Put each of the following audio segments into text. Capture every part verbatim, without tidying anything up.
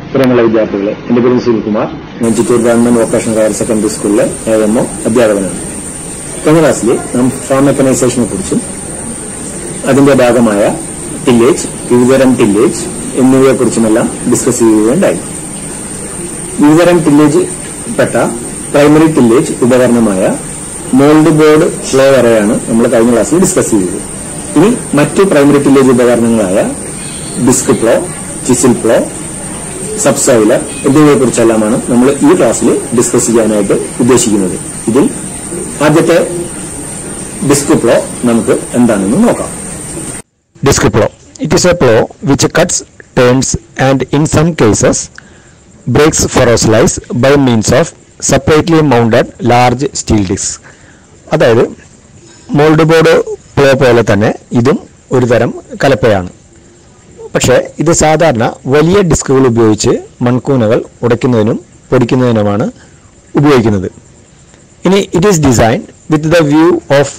പ്രിയമുള്ള വിദ്യാർത്ഥികളെ, എന്റെ പേര് സുനിൽകുമാർ. ഞാൻ Chittur government vocational higher secondary സ്കൂളിലെ എ എം ഒ അധ്യാപകനാണ്. കഴിഞ്ഞ ക്ലാസ്സിൽ നാം ഫാം മെക്കനൈസേഷനെ കുറിച്ചും അതിന്റെ ഭാഗമായ ടില്ലേജ്, വിവിധതരം ടില്ലേജ് എന്നിവയെ കുറിച്ചുമെല്ലാം ഡിസ്കസ് ചെയ്യുകയുണ്ടായി. വിവിധതരം ടില്ലേജ് പെട്ട പ്രൈമറി ടില്ലേജ് ഉപകരണമായ മോൾഡ് ബോർഡ് ഫ്ലോ വരെയാണ് നമ്മൾ കഴിഞ്ഞ ക്ലാസ്സിൽ ഡിസ്കസ് ചെയ്തത്. ഇനി മറ്റു പ്രൈമറി ടില്ലേജ് ഉപകരണങ്ങളായ disc plough, chisel plough, subsoiler എന്നിവയെ കുറിച്ചെല്ലാമാണ് നമ്മൾ ഈ ക്ലാസ്സിൽ ഡിസ്കസ് ചെയ്യാനായിട്ട് ഉദ്ദേശിക്കുന്നത്. ഇതിൽ ആദ്യത്തെ ഡിസ്ക് പ്ലോ നമുക്ക് എന്താണെന്ന് നോക്കാം. Disc plow. It is a plow which cuts, turns and in some cases breaks furrows by means of separately mounted large steel discs. അതായത് മോൾഡ് ബോർഡ് പ്ലോ പോലെ തന്നെ ഇതും ഒരു തരം കലപ്പയാണ്. പക്ഷേ ഇത് സാധാരണ വലിയ ഡിസ്കുകൾ ഉപയോഗിച്ച് മൺകൂനകൾ ഉടയ്ക്കുന്നതിനും പൊടിക്കുന്നതിനുമാണ് ഉപയോഗിക്കുന്നത്. ഇനി it is design with the view of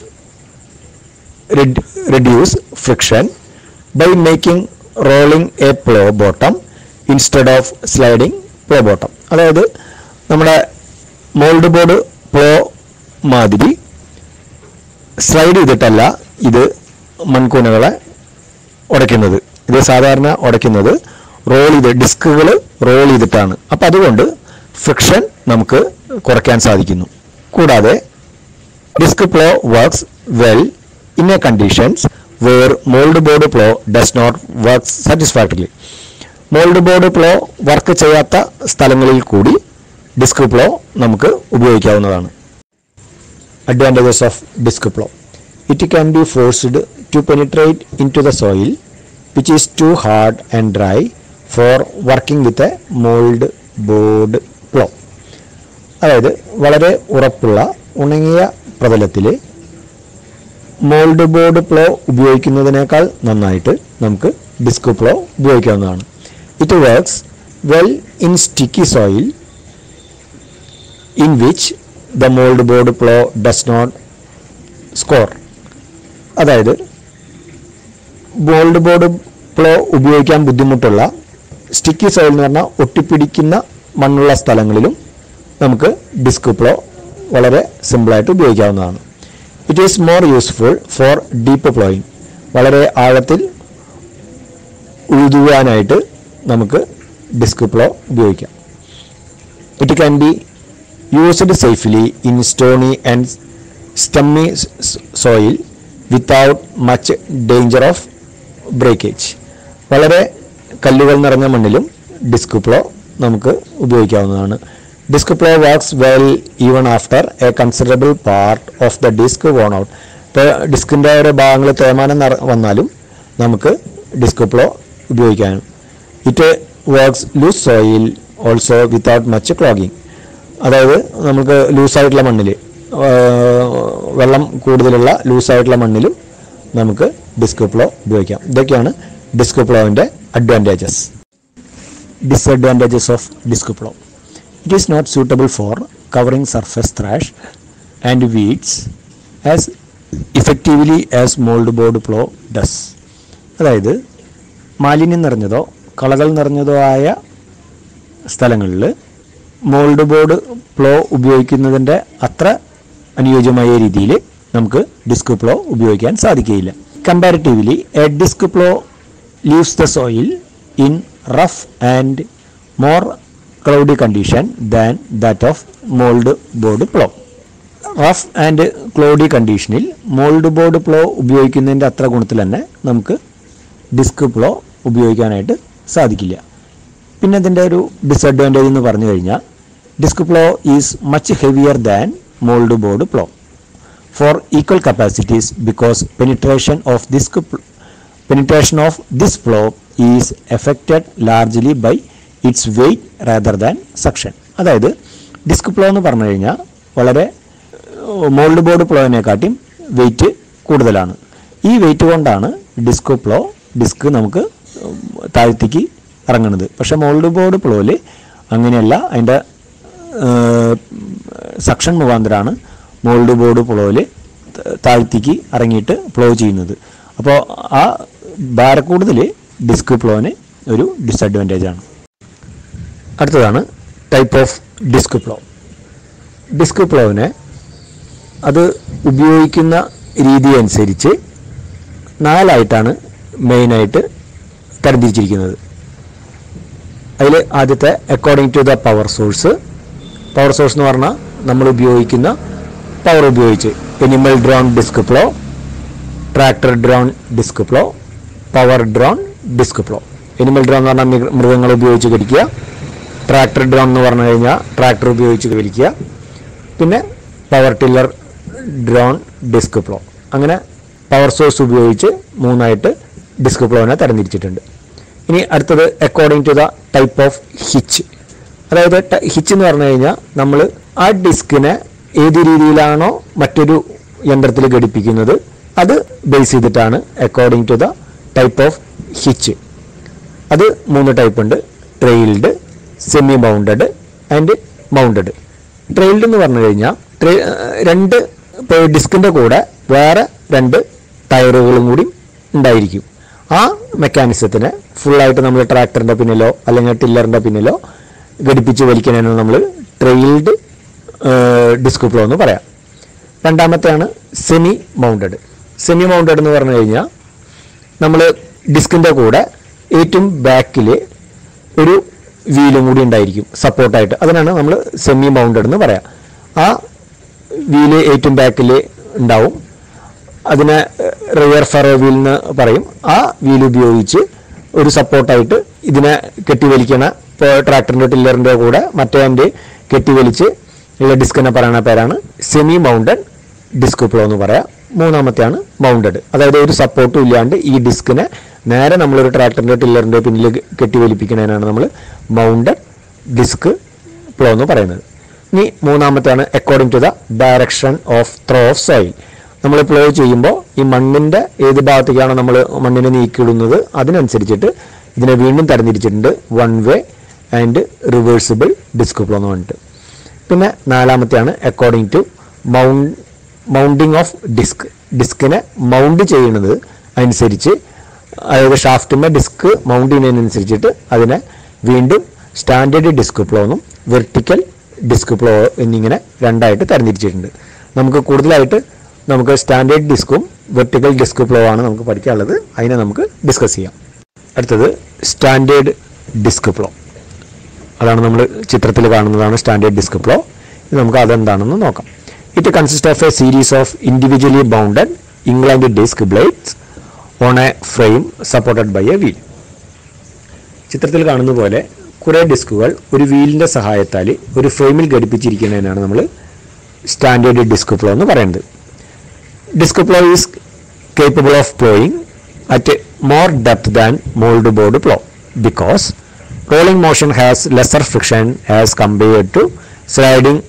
reduce friction by making rolling a plow bottom instead of sliding plow bottom. അതായത് നമ്മുടെ മോൾഡ് ബോർഡ് പ്ലോ മാതിരി സ്ലൈഡ് ചെയ്തിട്ടല്ല ഇത് മൺകൂനകളെ ഉടയ്ക്കുന്നത്. ഇത് സാധാരണ ഉടയ്ക്കുന്നത് റോൾ ചെയ്ത് ഡിസ്കുകൾ റോൾ ചെയ്തിട്ടാണ്. അപ്പം അതുകൊണ്ട് ഫ്രിക്ഷൻ നമുക്ക് കുറയ്ക്കാൻ സാധിക്കുന്നു. കൂടാതെ disc plough works well in a conditions where mold board plow does not work satisfactorily. mold board plow work ചെയ്യാത്ത സ്ഥലങ്ങളിൽ കൂടി ഡിസ്ക് പ്ലോ നമുക്ക് ഉപയോഗിക്കാവുന്നതാണ്. Advantages of disc plow. It can be forced to penetrate into the soil which is too hard and dry for working with a mold board plow. അതായത് വളരെ ഉറപ്പുള്ള ഉണങ്ങിയ പ്രതലത്തിൽ മോൾഡ് ബോർഡ് പ്ലോ ഉപയോഗിക്കുന്നതിനേക്കാൾ നന്നായിട്ട് നമുക്ക് ഡിസ്ക് പ്ലോ ഉപയോഗിക്കാവുന്നതാണ്. It works well in sticky soil in which the mould board plough does not scour. അതായത് മോൾഡ് ബോർഡ് പ്ലോ ഉപയോഗിക്കാൻ ബുദ്ധിമുട്ടുള്ള സ്റ്റിക്കി സോയിൽ എന്ന് പറഞ്ഞാൽ ഒട്ടിപ്പിടിക്കുന്ന മണ്ണുള്ള സ്ഥലങ്ങളിലും നമുക്ക് ഡിസ്ക് പ്ലോ വളരെ സിമ്പിളായിട്ട് ഉപയോഗിക്കാവുന്നതാണ്. It is more useful for deep ploughing. വളരെ ആഴത്തിൽ ഉഴുതുവാനായിട്ട് നമുക്ക് ഡിസ്ക് പ്ലോ ഉപയോഗിക്കാം. It can be used safely in stony and stumpy soil without much danger of breakage. വളരെ കല്ലുകൾ നിറഞ്ഞ മണ്ണിലും ഡിസ്ക് പ്ലോ നമുക്ക് ഉപയോഗിക്കാവുന്നതാണ്. Disc plow works well even after a considerable part of the disc worn out. ഇപ്പോൾ ഡിസ്കിൻ്റെ ഒരു ഭാഗങ്ങൾ തേയ്മാനം വന്നാലും നമുക്ക് ഡിസ്ക് പ്ലോ ഉപയോഗിക്കാം. It works loose soil also without much clogging. അതായത് നമുക്ക് ലൂസായിട്ടുള്ള മണ്ണിൽ, വെള്ളം കൂടുതലുള്ള ലൂസായിട്ടുള്ള മണ്ണിലും നമുക്ക് ഡിസ്ക് പ്ലോ ഉപയോഗിക്കാം. ഇതൊക്കെയാണ് ഡിസ്ക് പ്ലോവിൻ്റെ advantages. Disadvantages of disc plough. It is not suitable for covering surface trash and weeds as effectively as mold board plow does. അതായത് മാലിന്യം നിറഞ്ഞതോ കളകൾ നിറഞ്ഞതോ ആയ സ്ഥലങ്ങളിൽ മോൾഡ് ബോർഡ് പ്ലോ ഉപയോഗിക്കുന്നതിൻ്റെ അത്ര അനുയോജ്യമായ രീതിയിൽ നമുക്ക് ഡിസ്ക് പ്ലോ ഉപയോഗിക്കാൻ സാധിക്കുകയില്ല. Comparatively a disc plough leaves the soil in rough and more cloudy condition than that of mold board plow. Rough and cloudy കണ്ടീഷനിൽ മോൾഡ് ബോർഡ് പ്ലോ ഉപയോഗിക്കുന്നതിൻ്റെ അത്ര ഗുണത്തിൽ തന്നെ നമുക്ക് ഡിസ്ക് പ്ലോ ഉപയോഗിക്കാനായിട്ട് സാധിക്കില്ല. പിന്നെ അതിൻ്റെ ഒരു ഡിസഡ്വാൻറ്റേജ് എന്ന് പറഞ്ഞു കഴിഞ്ഞാൽ disc plough is much heavier than mould board plough for equal capacities because penetration of disc penetration of this plough is affected largely by its weight rather than suction. അതായത് disc plough എന്ന് പറഞ്ഞു കഴിഞ്ഞാൽ വളരെ mould board പ്ലോയിനെക്കാട്ടിയും weight കൂടുതലാണ്. ഈ weight കൊണ്ടാണ് disk plough disk നമുക്ക് താഴ്ത്തിക്ക് ഇറങ്ങുന്നത്. പക്ഷേ മോൾഡ് ബോർഡ് പ്ലോയിൽ അങ്ങനെയല്ല. അതിൻ്റെ സക്ഷൻ മുഖാന്തരമാണ് മോൾഡ് ബോർഡ് പ്ലോയിൽ താഴ്ത്തിക്ക് ഇറങ്ങിയിട്ട് പ്ലോ ചെയ്യുന്നത്. അപ്പോൾ ആ ഭാരക്കൂടുതൽ ഡിസ്ക് പ്ലോന് ഒരു ഡിസഡ്വാൻറ്റേജ് ആണ്. അടുത്തതാണ് type of disc plough. Disc പ്ലോവിനെ അത് ഉപയോഗിക്കുന്ന രീതി അനുസരിച്ച് നാലായിട്ടാണ് മെയിനായിട്ട് തരംതിരിച്ചിരിക്കുന്നത്. അതിൽ ആദ്യത്തെ according to the power source. Power source എന്ന് പറഞ്ഞാൽ നമ്മൾ ഉപയോഗിക്കുന്ന പവർ ഉപയോഗിച്ച് animal drawn disc plough, tractor drawn disc plough, power drawn disc plough. Animal drawn എന്ന് പറഞ്ഞാൽ മൃഗങ്ങൾ ഉപയോഗിച്ച് വലിക്കുക, ട്രാക്ടർ ഡ്രോൺ എന്ന് പറഞ്ഞു കഴിഞ്ഞാൽ ട്രാക്ടർ ഉപയോഗിച്ച് വലിക്കുക, പിന്നെ power tiller drawn disc plough. അങ്ങനെ പവർ സോഴ്സ് ഉപയോഗിച്ച് മൂന്നായിട്ട് ഡിസ്ക് പ്ലോനെ തരംതിരിച്ചിട്ടുണ്ട്. ഇനി അടുത്തത് according to the type of hitch. അതായത് ഹിച്ച് എന്ന് പറഞ്ഞു കഴിഞ്ഞാൽ നമ്മൾ ആ ഡിസ്കിനെ ഏത് രീതിയിലാണോ മറ്റൊരു യന്ത്രത്തിൽ ഘടിപ്പിക്കുന്നത് അത് ബേസ് ചെയ്തിട്ടാണ് according to the type of hitch. അത് മൂന്ന് ടൈപ്പ് ഉണ്ട്: trailed, semi mounted and mounted. Trailed എന്ന് പറഞ്ഞു കഴിഞ്ഞാൽ രണ്ട് ഡിസ്കിൻ്റെ കൂടെ വേറെ രണ്ട് ടയറുകളും കൂടി ഉണ്ടായിരിക്കും. ആ മെക്കാനിസത്തിനെ ഫുള്ളായിട്ട് നമ്മൾ ട്രാക്ടറിൻ്റെ പിന്നിലോ അല്ലെങ്കിൽ ടില്ലറിൻ്റെ പിന്നിലോ ഘടിപ്പിച്ച് വലിക്കാനാണ് നമ്മൾ ട്രെയിൽഡ് ഡിസ്ക് പ്ലോ എന്ന് പറയാം. രണ്ടാമത്തെയാണ് സെമി മൗണ്ടഡ്. സെമി മൗണ്ടഡ് എന്ന് പറഞ്ഞു കഴിഞ്ഞാൽ നമ്മൾ ഡിസ്കിൻ്റെ കൂടെ ഏറ്റവും ബാക്കിൽ ഒരു വീലും കൂടി ഉണ്ടായിരിക്കും സപ്പോർട്ടായിട്ട്. അതിനാണ് നമ്മൾ സെമി മൗണ്ടഡ് എന്ന് പറയാം. ആ വീല് ഏറ്റവും ബാക്കിൽ ഉണ്ടാവും. അതിനെ റിയർ ഫെറോ വീൽ എന്ന് പറയും. ആ വീൽ ഉപയോഗിച്ച് ഒരു സപ്പോർട്ടായിട്ട് ഇതിനെ കെട്ടിവലിക്കണ, ഇപ്പോൾ ട്രാക്ടറിൻ്റെ ടില്ലറിൻ്റെ കൂടെ മറ്റേ എൻ്റെ കെട്ടിവലിച്ച് ഉള്ള ഡിസ്കിനെ പറയുന്ന പേരാണ് സെമി മൗണ്ടഡ് ഡിസ്ക് പ്ലോ എന്ന് പറയാം. മൂന്നാമത്തെയാണ് മൗണ്ടഡ്. അതായത് ഒരു സപ്പോർട്ടും ഇല്ലാണ്ട് ഈ ഡിസ്കിനെ നേരെ നമ്മളൊരു ട്രാക്ടറിൻ്റെ ടില്ലറിൻ്റെ പിന്നിൽ കെട്ടിവലിപ്പിക്കുന്നതിനാണ് നമ്മൾ മൗണ്ടഡ് ഡിസ്ക് പ്ലോ എന്ന് പറയുന്നത്. ഇനി മൂന്നാമത്തെയാണ് according to the direction of throw of soil. നമ്മൾ പ്ലോ ചെയ്യുമ്പോൾ ഈ മണ്ണിൻ്റെ ഏത് ഭാഗത്തേക്കാണോ നമ്മൾ മണ്ണിനെ നീക്കിയിടുന്നത് അതിനനുസരിച്ചിട്ട് ഇതിനെ വീണ്ടും തരംതിരിച്ചിട്ടുണ്ട് one way and reversible disc plough എന്ന് പറഞ്ഞിട്ട്. പിന്നെ നാലാമത്തെയാണ് according to mount mounting of disc. ഡിസ്കിനെ മൗണ്ട് ചെയ്യുന്നത് അനുസരിച്ച്, അതായത് ഷാഫ്റ്റിൻ്റെ ഡിസ്ക് മൗണ്ട് ചെയ്യുന്നതിനനുസരിച്ചിട്ട് അതിനെ വീണ്ടും സ്റ്റാൻഡേർഡ് ഡിസ്ക് പ്ലോ എന്നും വെർട്ടിക്കൽ ഡിസ്ക് പ്ലോ എന്നിങ്ങനെ രണ്ടായിട്ട് തരംതിരിച്ചിട്ടുണ്ട്. നമുക്ക് കൂടുതലായിട്ട് നമുക്ക് സ്റ്റാൻഡേർഡ് ഡിസ്കും വെർട്ടിക്കൽ ഡിസ്ക് പ്ലോ ആണ് നമുക്ക് പഠിക്കാനുള്ളത്. അതിനെ നമുക്ക് ഡിസ്കസ് ചെയ്യാം. അടുത്തത് സ്റ്റാൻഡേർഡ് ഡിസ്ക് പ്ലോ. അതാണ് നമ്മൾ ചിത്രത്തിൽ കാണുന്നതാണ് സ്റ്റാൻഡേർഡ് ഡിസ്ക് പ്ലോ. ഇത് നമുക്ക് അതെന്താണെന്ന് നോക്കാം. It consist of a series of individually bounded inclined disc blades on a frame supported by a wheel. ചിത്രത്തിൽ കാണുന്ന പോലെ കുറേ ഡിസ്കുകൾ ഒരു വീലിൻ്റെ സഹായത്താൽ ഒരു ഫ്രെയിമിൽ ഘടിപ്പിച്ചിരിക്കുന്നതിനാണ് നമ്മൾ സ്റ്റാൻഡേർഡ് ഡിസ്ക് പ്ലോ എന്ന് പറയുന്നത്. Disc plough is capable of ploughing at more depth than mould board plough because rolling motion has lesser friction as compared to sliding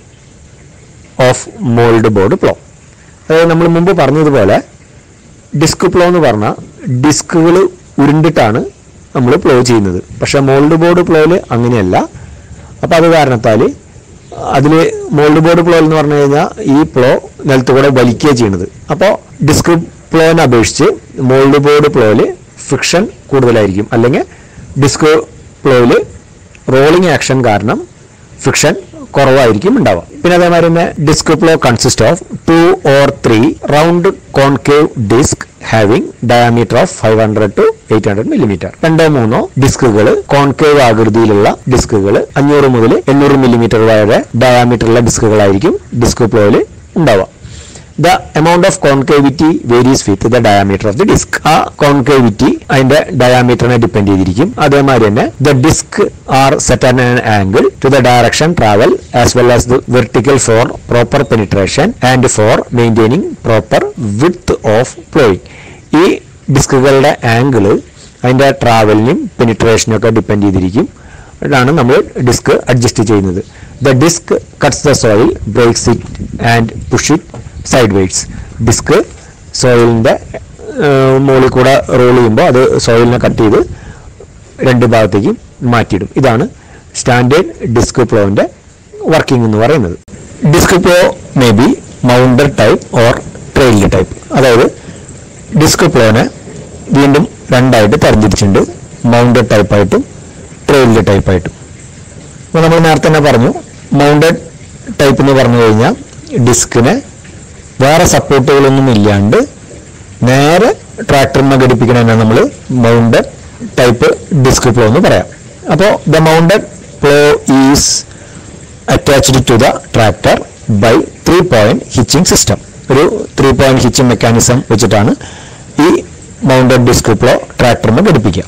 of mould board plough. അതായത് നമ്മൾ മുമ്പ് പറഞ്ഞതുപോലെ ഡിസ്ക് പ്ലോ എന്ന് പറഞ്ഞാൽ ഡിസ്കുകൾ ഉരുണ്ടിട്ടാണ് നമ്മൾ plough ചെയ്യുന്നത്. പക്ഷേ മോൾഡ് ബോർഡ് പ്ലോയിൽ അങ്ങനെയല്ല. അപ്പോൾ അത് കാരണത്താൽ അതിൽ മോൾഡ് ബോർഡ് പ്ലോ എന്ന് പറഞ്ഞു കഴിഞ്ഞാൽ ഈ പ്ലോ നിലത്തുകൂടെ വലിക്കുക ചെയ്യുന്നത്. അപ്പോൾ ഡിസ്ക് പ്ലോനെ അപേക്ഷിച്ച് മോൾഡ് ബോർഡ് പ്ലോയിൽ ഫ്രിക്ഷൻ കൂടുതലായിരിക്കും, അല്ലെങ്കിൽ ഡിസ്ക് പ്ലോയിൽ റോളിംഗ് ആക്ഷൻ കാരണം ഫ്രിക്ഷൻ കുറവായിരിക്കും ഉണ്ടാവുക. പിന്നെ അതേമാതിരി തന്നെ disc plough consist of two or three round concave disc having diameter of five hundred to eight hundred millimetre. രണ്ടോ മൂന്നോ ഡിസ്കുകൾ കോൺകേവ് ആകൃതിയിലുള്ള ഡിസ്കുകൾ അഞ്ഞൂറ് മുതൽ എണ്ണൂറ് മില്ലിമീറ്റർ വരെ ഡയാമീറ്ററുള്ള ഡിസ്കുകളായിരിക്കും ഡിസ്ക് പ്ലോയിൽ ഉണ്ടാവുക. The amount of concavity varies with the diameter of the disc. ആ concavity അതിന്റെ ഡയാമീറ്ററിനെ ഡിപ്പെൻഡ് ചെയ്തിരിക്കും. അതേമാതിരി തന്നെ the disc are set at an angle to the direction travel as well as the vertical for proper penetration and for maintaining proper width of plowing. ഈ ഡിസ്കുകളുടെ angle അതിന്റെ ട്രാവലിനും പെനിട്രേഷനും ഒക്കെ depend ചെയ്തിരിക്കും. ഇതാണ് നമ്മൾ ഡിസ്ക് അഡ്ജസ്റ്റ് ചെയ്യുന്നത്. The disc cuts the soil, breaks it and push it sideways. Disc സോയിലിൻ്റെ മുകളിൽ കൂടെ റോൾ ചെയ്യുമ്പോൾ അത് സോയിലിനെ കട്ട് ചെയ്ത് രണ്ട് ഭാഗത്തേക്കും മാറ്റിയിടും. ഇതാണ് സ്റ്റാൻഡേർഡ് ഡിസ്ക് പ്ലോവിൻ്റെ വർക്കിംഗ് എന്ന് പറയുന്നത്. Disc plough may be mounted type or trailed type. അതായത് ഡിസ്ക് പ്ലോനെ വീണ്ടും രണ്ടായിട്ട് തരംതിരിച്ചിട്ടുണ്ട്, മൗണ്ടഡ് ടൈപ്പായിട്ടും ട്രെയിൽഡ് ടൈപ്പായിട്ടും. അപ്പോൾ നമ്മൾ നേരത്തെ തന്നെ പറഞ്ഞു, മൗണ്ടഡ് ടൈപ്പ് എന്ന് പറഞ്ഞു കഴിഞ്ഞാൽ ഡിസ്കിനെ വേറെ സപ്പോർട്ടുകളൊന്നും ഇല്ലാണ്ട് നേരെ ട്രാക്ടറിനെ ഘടിപ്പിക്കണതിനാണ് നമ്മൾ മൗണ്ടഡ് ടൈപ്പ് ഡിസ്ക് പ്ലോ എന്ന് പറയാം. അപ്പോൾ the mounted plough is attached to the tractor by three point hitching system. ഒരു ത്രീ പോയിന്റ് ഹിച്ചിങ് മെക്കാനിസം വെച്ചിട്ടാണ് ഈ മൗണ്ടഡ് ഡിസ്ക് പ്ലോ ട്രാക്ടറിന് ഘടിപ്പിക്കുക.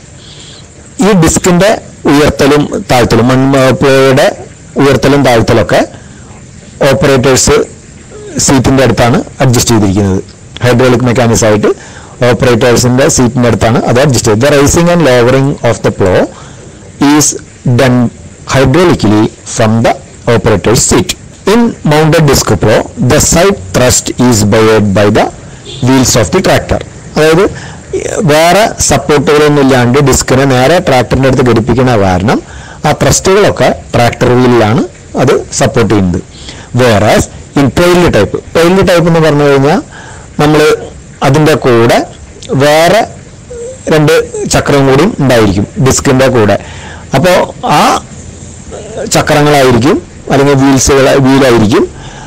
ഈ ഡിസ്കിന്റെ ഉയർത്തലും താഴ്ത്തലും, മൺ പ്ലോയുടെ ഉയർത്തലും താഴ്ത്തലൊക്കെ ഓപ്പറേറ്റേഴ്സ് സീറ്റിന്റെ അടുത്താണ് അഡ്ജസ്റ്റ് ചെയ്തിരിക്കുന്നത്. ഹൈഡ്രോളിക് മെക്കാനിസം ആയിട്ട് ഓപ്പറേറ്റേഴ്സിന്റെ സീറ്റിന്റെ അടുത്താണ് അത് അഡ്ജസ്റ്റ് ചെയ്തത്. The raising and lowering of the plough is done hydraulically from the operator's seat. In mounted disc plow, the side thrust is buoyed by the wheels of the tractor. അതായത് വേറെ സപ്പോർട്ടുകളൊന്നും ഇല്ലാണ്ട് ഡിസ്കിനെ നേരെ ട്രാക്ടറിൻ്റെ അടുത്ത് ഘടിപ്പിക്കുന്ന കാരണം ആ ത്രസ്റ്റുകളൊക്കെ ട്രാക്ടർ വീലിലാണ് അത് support ചെയ്യുന്നത്. വേറെ in trailed type, trailed type എന്ന് പറഞ്ഞു കഴിഞ്ഞാൽ നമ്മൾ അതിൻ്റെ കൂടെ വേറെ രണ്ട് ചക്രം കൂടി ഉണ്ടായിരിക്കും ഡിസ്കിൻ്റെ കൂടെ. അപ്പോൾ ആ ചക്രങ്ങളായിരിക്കും അല്ലെങ്കിൽ വീൽസുകൾ വീലായിരിക്കും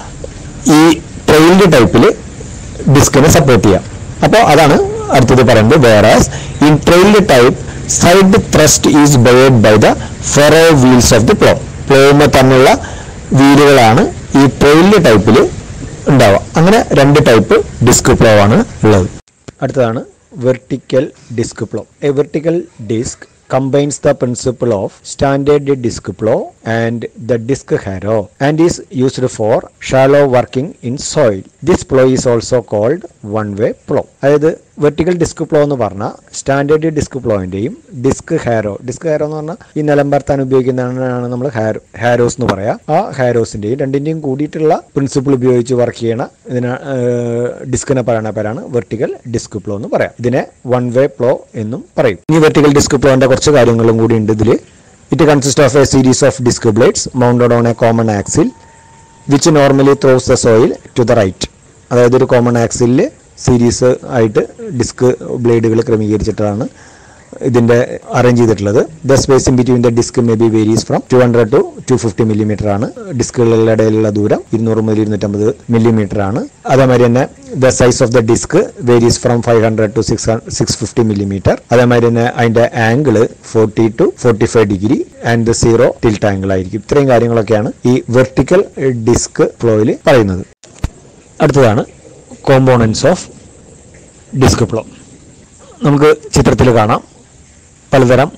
ഈ ട്രെയിൽഡ് ടൈപ്പിൽ ഡിസ്കിനെ സപ്പോർട്ട് ചെയ്യാം. അപ്പോൾ അതാണ് അടുത്തത് പറയുന്നത്. Whereas in trailed type side thrust is ബയേഡ് by the furrow wheels of the plough. പ്ലോമ തന്നുള്ള വീലുകളാണ് ഈ ട്രെയിൽഡ് ടൈപ്പിൽ ഉണ്ടാവുക. അങ്ങനെ രണ്ട് ടൈപ്പ് ഡിസ്ക് പ്ലോ ആണ് ഉള്ളത്. അടുത്തതാണ് vertical disc plough. A vertical disc combines the principle of standard disc plow and the disc harrow and is used for shallow working in soil. This plow is also called one way plow. അതായത് vertical disc plough എന്ന് പറഞ്ഞാൽ standard disc പ്ലോയിൻ്റെയും disc harrow, disc harrow എന്ന് പറഞ്ഞാൽ ഈ നിലം പരത്താൻ ഉപയോഗിക്കുന്നതാണ് നമ്മൾ ഹാരോ ഹാരോസ് എന്ന് പറയാം. ആ ഹാരോസിൻ്റെയും രണ്ടിൻ്റെയും കൂടിയിട്ടുള്ള പ്രിൻസിപ്പിൾ ഉപയോഗിച്ച് വർക്ക് ചെയ്യണ ഇതിന് ഡിസ്കിനെ പറയുന്ന പേരാണ് വെർട്ടിക്കൽ ഡിസ്ക് പ്ലോ എന്ന് പറയാം. ഇതിനെ വൺ വേ പ്ലോ എന്നും പറയും. ഈ വെർട്ടിക്കൽ ഡിസ്ക് പ്ലോന്റെ കുറച്ച് കാര്യങ്ങളും കൂടി ഉണ്ട് ഇതിൽ. It consist of a series of disc blades mounted on a common axle which normally throws the soil to the right. അതായത് ഒരു കോമൺ ആക്സിലിൽ സീരീസ് ആയിട്ട് ഡിസ്ക് ബ്ലേഡുകൾ ക്രമീകരിച്ചിട്ടാണ് ഇതിൻ്റെ അറേഞ്ച് ചെയ്തിട്ടുള്ളത്. The spacing between the disc may be varies from two hundred to two fifty millimetre ആണ്. ഡിസ്കുകളുടെ ഇടയിലുള്ള ദൂരം ഇരുന്നൂറ് മുതൽ ഇരുന്നൂറ്റമ്പത് മില്ലിമീറ്റർ ആണ്. അതേമാതിരി തന്നെ the size of the disc varies from five hundred to six six fifty millimetre. അതേമാതിരി തന്നെ അതിൻ്റെ angle forty to forty five degree and zero tilt angle ആയിരിക്കും. ഇത്രയും കാര്യങ്ങളൊക്കെയാണ് ഈ വെർട്ടിക്കൽ ഡിസ്ക് ഫ്ലോയിൽ പറയുന്നത്. അടുത്തതാണ് കോമ്പോണൻസ് ഓഫ് ഡിസ്ക് പ്ലോ. നമുക്ക് ചിത്രത്തിൽ കാണാം പലതരം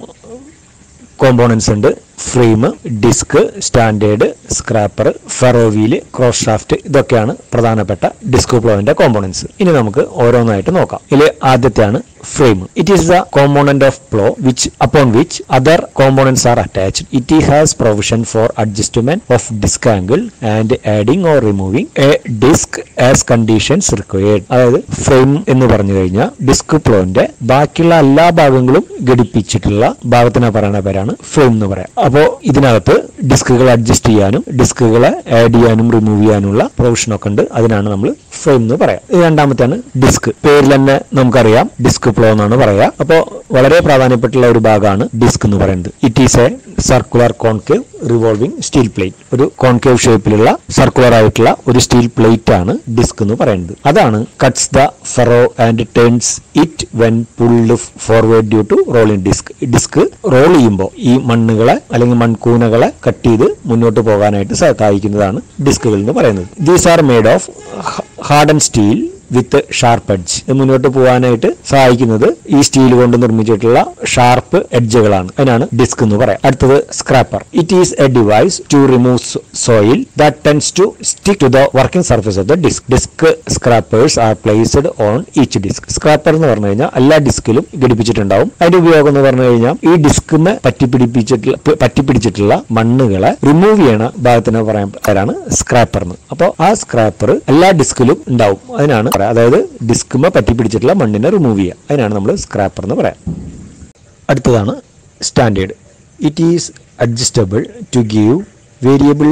കോമ്പോണൻസ് ഉണ്ട്. Frame, disc, standard, scraper, furrow wheel, cross shaft, ഇതൊക്കെയാണ് പ്രധാനപ്പെട്ട ഡിസ്ക് പ്ലോവിന്റെ കോമ്പോണൻസ്. ഇനി നമുക്ക് ഓരോന്നായിട്ട് നോക്കാം. ഇതിൽ ആദ്യത്തെയാണ് frame. It is the component of plough which upon which other components are attached. It has provision for adjustment of disc angle and adding or removing a disc as conditions required. അതായത് frame എന്ന് പറഞ്ഞു കഴിഞ്ഞാൽ disk പ്ലോന്റെ ബാക്കിയുള്ള എല്ലാ ഭാഗങ്ങളും ഘടിപ്പിച്ചിട്ടുള്ള ഭാഗത്തിനെ പറയുന്ന പേരാണ് ഫ്രെയിം എന്ന് പറയാം. അപ്പോൾ ഇതിനകത്ത് ഡിസ്കുകൾ അഡ്ജസ്റ്റ് ചെയ്യാനും ഡിസ്കുകളെ ആഡ് ചെയ്യാനും റിമൂവ് ചെയ്യാനുള്ള പ്രൊവിഷൻ ഒക്കെ ഉണ്ട്. അതിനാണ് നമ്മൾ ഫ്രെയിം എന്ന് പറയാം. രണ്ടാമത്തെയാണ് ഡിസ്ക്. പേരിൽ തന്നെ നമുക്കറിയാം ഡിസ്ക് പ്ലോ എന്നാണ് പറയാ. അപ്പോൾ വളരെ പ്രാധാന്യപ്പെട്ടുള്ള ഒരു ഭാഗമാണ് ഡിസ്ക് എന്ന് പറയുന്നത്. It is a circular concave revolving steel plate. ഒരു കോൺകേവ് ഷേപ്പിലുള്ള സർക്കുലർ ആയിട്ടുള്ള ഒരു സ്റ്റീൽ പ്ലേറ്റ് ആണ് ഡിസ്ക് എന്ന് പറയുന്നത്. അതാണ് cuts the furrow and turns it when pulled forward due to rolling disc. Disc roll ചെയ്യുമ്പോൾ ഈ മണ്ണുകളെ അല്ലെങ്കിൽ മൺകൂനകളെ കട്ട് ചെയ്ത് മുന്നോട്ട് പോകാനായിട്ട് സഹായിക്കുന്നതാണ് ഡിസ്കുകൾ എന്ന് പറയുന്നത്. These are made of harden steel with sharp edge. മുന്നോട്ട് പോകാനായിട്ട് സഹായിക്കുന്നത് ഈ സ്റ്റീൽ കൊണ്ട് നിർമ്മിച്ചിട്ടുള്ള ഷാർപ്പ് എഡ്ജുകളാണ്. അതിനാണ് ഡിസ്ക് എന്ന് പറയാം. അടുത്തത് scraper. It is a device to remove soil that tends to stick to the working surface of the disc. Disc scrapers are placed on each disc. Scraper എന്ന് പറഞ്ഞു കഴിഞ്ഞാൽ എല്ലാ ഡിസ്കിലും ഘടിപ്പിച്ചിട്ടുണ്ടാവും. അതിന്റെ ഉപയോഗം എന്ന് പറഞ്ഞു കഴിഞ്ഞാൽ ഈ ഡിസ്കിനെ പറ്റിപ്പിടിപ്പിച്ചിട്ടുള്ള പറ്റിപ്പിടിച്ചിട്ടുള്ള മണ്ണുകളെ റിമൂവ് ചെയ്യണ ഭാഗത്തിന് പറയാൻ പേരാണ് സ്ക്രാപ്പർ എന്ന്. അപ്പോൾ ആ സ്ക്രാപ്പർ എല്ലാ ഡിസ്കിലും ഉണ്ടാവും. അതിനാണ് അതായത് ഡിസ്കുമ പറ്റി പിടിച്ചിട്ടുള്ള മണ്ണിനെ റിമൂവ് ചെയ്യുക. അതിനാണ് നമ്മൾ സ്ക്രാപ്പർ എന്ന് പറയാം. അടുത്തതാണ് standard. It is adjustable to give variable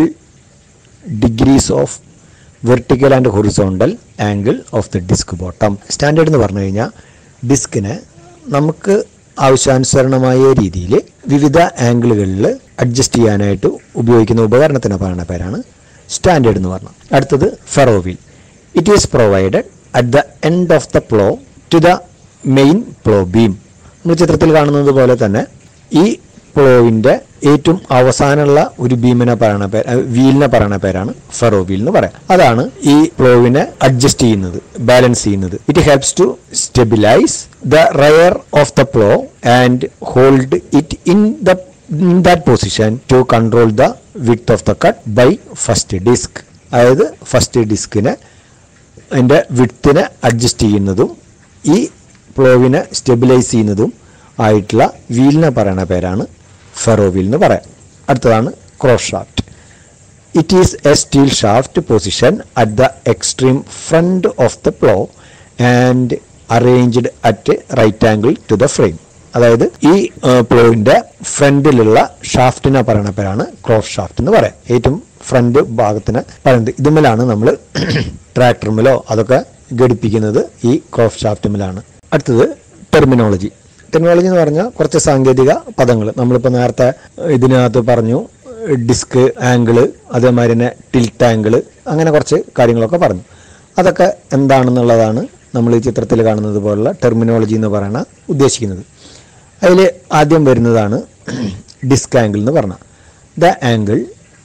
degrees of vertical and horizontal angle of the disc bottom. Standard എന്ന് പറഞ്ഞു കഴിഞ്ഞാൽ ഡിസ്കിനെ നമുക്ക് ആവശ്യാനുസരണമായ രീതിയിൽ വിവിധ ആംഗിളുകളിൽ അഡ്ജസ്റ്റ് ചെയ്യാനായിട്ട് ഉപയോഗിക്കുന്ന ഉപകരണത്തിന് പറയുന്ന പേരാണ് സ്റ്റാൻഡേർഡ് എന്ന് പറഞ്ഞത്. അടുത്തത് furrow wheel. It is provided at the end of the plough to the main plough beam. നമ്മൾ ചിത്രത്തിൽ കാണുന്നത് പോലെ തന്നെ ഈ പ്ലോവിൻ്റെ ഏറ്റവും അവസാനമുള്ള ഒരു ബീമിനെ പറയുന്ന പേര് വീലിനെ പറയുന്ന പേരാണ് ഫെറോ വീൽ എന്ന് പറയാം. അതാണ് ഈ പ്ലോവിനെ അഡ്ജസ്റ്റ് ചെയ്യുന്നത്, ബാലൻസ് ചെയ്യുന്നത്. It helps to stabilise the rear of the plough and hold it in the in that position to control the width of the cut by first disc. അതായത് first ഡിസ്കിനെ അതിൻ്റെ വിഡ്ത്തിനെ അഡ്ജസ്റ്റ് ചെയ്യുന്നതും ഈ പ്ലോവിനെ stabilise ചെയ്യുന്നതും ആയിട്ടുള്ള വീലിനെ പറയുന്ന പേരാണ് ഫെറോ വീൽ എന്ന് പറയാം. അടുത്തതാണ് cross shaft. It is a steel shaft position at the extreme front of the plough and arranged at right angle to the frame. അതായത് ഈ പ്ലോവിൻ്റെ ഫ്രണ്ടിലുള്ള ഷാഫ്റ്റിനെ പറയുന്ന പേരാണ് ക്രോസ് ഷാഫ്റ്റ് എന്ന് പറയാം. ഏറ്റവും ഫ്രണ്ട് ഭാഗത്തിന് പറയുന്നത് ഇതുമേലാണ് നമ്മൾ ട്രാക്ടറുമേലോ അതൊക്കെ ഘടിപ്പിക്കുന്നത്, ഈ ക്രോസ് ഷാഫ്റ്റുമേലാണ്. അടുത്തത് ടെർമിനോളജി. ടെർമിനോളജി എന്ന് പറഞ്ഞാൽ കുറച്ച് സാങ്കേതിക പദങ്ങൾ. നമ്മളിപ്പോൾ നേരത്തെ ഇതിനകത്ത് പറഞ്ഞു ഡിസ്ക് ആംഗിള്, അതേമാതിരി തന്നെ ടിൽറ്റ് ആംഗിള്, അങ്ങനെ കുറച്ച് കാര്യങ്ങളൊക്കെ പറഞ്ഞു. അതൊക്കെ എന്താണെന്നുള്ളതാണ് നമ്മൾ ഈ ചിത്രത്തിൽ കാണുന്നത് പോലുള്ള ടെർമിനോളജി എന്ന് പറയുന്ന ഉദ്ദേശിക്കുന്നത്. അതിൽ ആദ്യം വരുന്നതാണ് ഡിസ്ക് ആംഗിൾ എന്ന് പറഞ്ഞാൽ the angle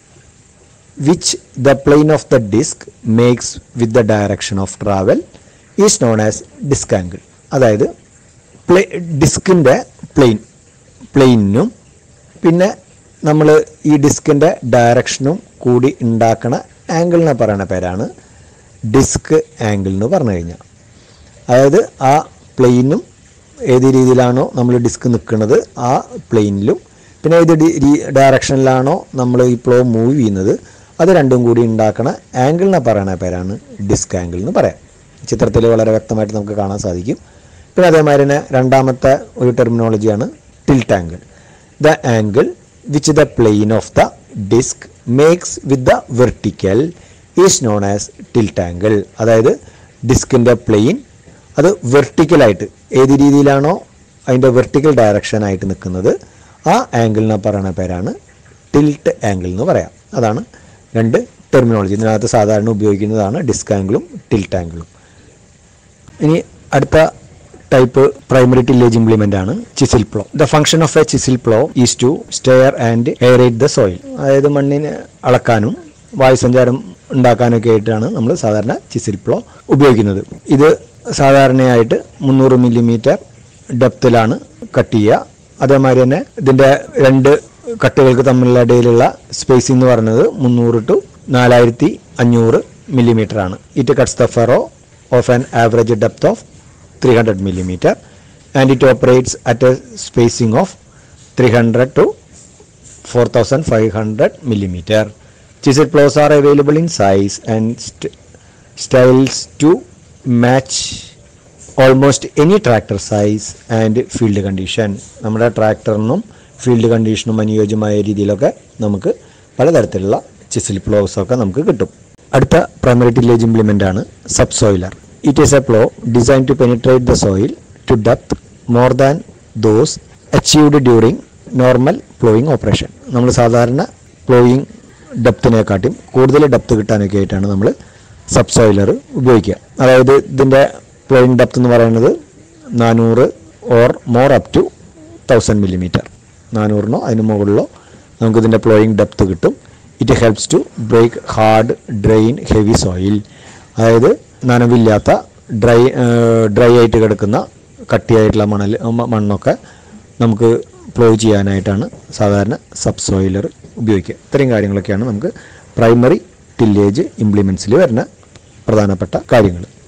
which the plane of the disc makes with the direction of travel is known as disc angle. അതായത് പ്ലേ ഡിസ്കിൻ്റെ പ്ലെയിൻ പ്ലെയിനും പിന്നെ നമ്മൾ ഈ ഡിസ്കിൻ്റെ ഡയറക്ഷനും കൂടി ഉണ്ടാക്കുന്ന ആംഗിളിനെ പറയുന്ന പേരാണ് ഡിസ്ക് ആംഗിൾ എന്ന് പറഞ്ഞു കഴിഞ്ഞാൽ. അതായത് ആ പ്ലെയിനും ഏത് രീതിയിലാണോ നമ്മൾ ഡിസ്ക് നിൽക്കുന്നത് ആ പ്ലെയിനിലും പിന്നെ ഏത് ഡയറക്ഷനിലാണോ നമ്മൾ ഈ പ്ലോ മൂവ് ചെയ്യുന്നത് അത് രണ്ടും കൂടി ഉണ്ടാക്കുന്ന ആംഗിളിനെ പറയുന്ന പേരാണ് ഡിസ്ക് ആംഗിൾ എന്ന് പറയാം. ചിത്രത്തിൽ വളരെ വ്യക്തമായിട്ട് നമുക്ക് കാണാൻ സാധിക്കും. പിന്നെ അതേമാതിരി തന്നെ രണ്ടാമത്തെ ഒരു ടെർമിനോളജിയാണ് tilt angle. The angle which the plane of the disc makes with the vertical is known as tilt angle. അതായത് ഡിസ്കിൻ്റെ പ്ലെയിൻ അത് വെർട്ടിക്കലായിട്ട് ഏത് രീതിയിലാണോ അതിൻ്റെ വെർട്ടിക്കൽ ഡയറക്ഷനായിട്ട് നിൽക്കുന്നത് ആ ആംഗിളിനെ പറയുന്ന പേരാണ് ടിൽറ്റ് ആംഗിൾ എന്ന് പറയാം. അതാണ് രണ്ട് ടെർമിനോളജി. ഇതിനകത്ത് സാധാരണ ഉപയോഗിക്കുന്നതാണ് ഡിസ്ക് ആംഗിളും ടിൽറ്റ് ആംഗിളും. ഇനി അടുത്ത ടൈപ്പ് പ്രൈമറി ടില്ലേജ് ഇംപ്ലിമെന്റ് ആണ് chisel plough. The function of a chisel plough is to stir and aerate the soil. അതായത് മണ്ണിനെ അളക്കാനും വായുസഞ്ചാരം ഉണ്ടാക്കാനൊക്കെ ആയിട്ടാണ് നമ്മൾ സാധാരണ ചിസിൽ പ്ലോ ഉപയോഗിക്കുന്നത്. ഇത് സാധാരണയായിട്ട് മുന്നൂറ് മില്ലിമീറ്റർ ഡെപ്തിലാണ് കട്ട് ചെയ്യുക. അതേമാതിരി തന്നെ ഇതിൻ്റെ രണ്ട് കട്ടുകൾക്ക് തമ്മിലുള്ള ഇടയിലുള്ള സ്പേസിംഗ് എന്ന് പറയുന്നത് മുന്നൂറ് ടു നാലായിരത്തി അഞ്ഞൂറ് മില്ലിമീറ്റർ ആണ്. It cuts the furrow of an average depth of three hundred millimeter and it operates at a spacing of three hundred to four thousand five hundred millimeter. Chisel plows are available in size and st styles to match almost any tractor size and field condition. നമ്മുടെ ട്രാക്ടറിനും field കണ്ടീഷനും അനുയോജ്യമായ രീതിയിലൊക്കെ നമുക്ക് പലതരത്തിലുള്ള ചിസിൽ പ്ലോസ് ഒക്കെ നമുക്ക് കിട്ടും. അടുത്ത primary tillage implement ആണ് സബ്സോയിലർ. It is a plow designed to penetrate the soil to depth more than those achieved during normal plowing operation. നമ്മൾ സാധാരണ പ്ലോയിങ് ഡെപ്തിനെക്കാട്ടും കൂടുതൽ ഡെപ്ത് കിട്ടാനൊക്കെ ആയിട്ടാണ് നമ്മൾ സബ്സോയിലർ ഉപയോഗിക്കുക. അതായത് ഇതിൻ്റെ പ്ലോയിങ് ഡെപ്ത് എന്ന് പറയുന്നത് നാനൂറ് or more up to thousand millimetre. നാനൂറിനോ അതിന് മുകളിലോ നമുക്കിതിൻ്റെ പ്ലോയിങ് ഡെപ്ത് കിട്ടും. It helps to break hard drain heavy soil. അതായത് നനവില്ലാത്ത ഡ്രൈ ഡ്രൈ ആയിട്ട് കിടക്കുന്ന കട്ടിയായിട്ടുള്ള മണൽ മണ്ണൊക്കെ നമുക്ക് പ്ലോ ചെയ്യാനായിട്ടാണ് സാധാരണ സബ്സോയിലർ ഉപയോഗിക്കുക. ഇത്രയും കാര്യങ്ങളൊക്കെയാണ് നമുക്ക് പ്രൈമറി ടില്ലേജ് ഇംപ്ലിമെൻറ്റ്സിൽ വരുന്ന പ്രധാനപ്പെട്ട കാര്യങ്ങൾ.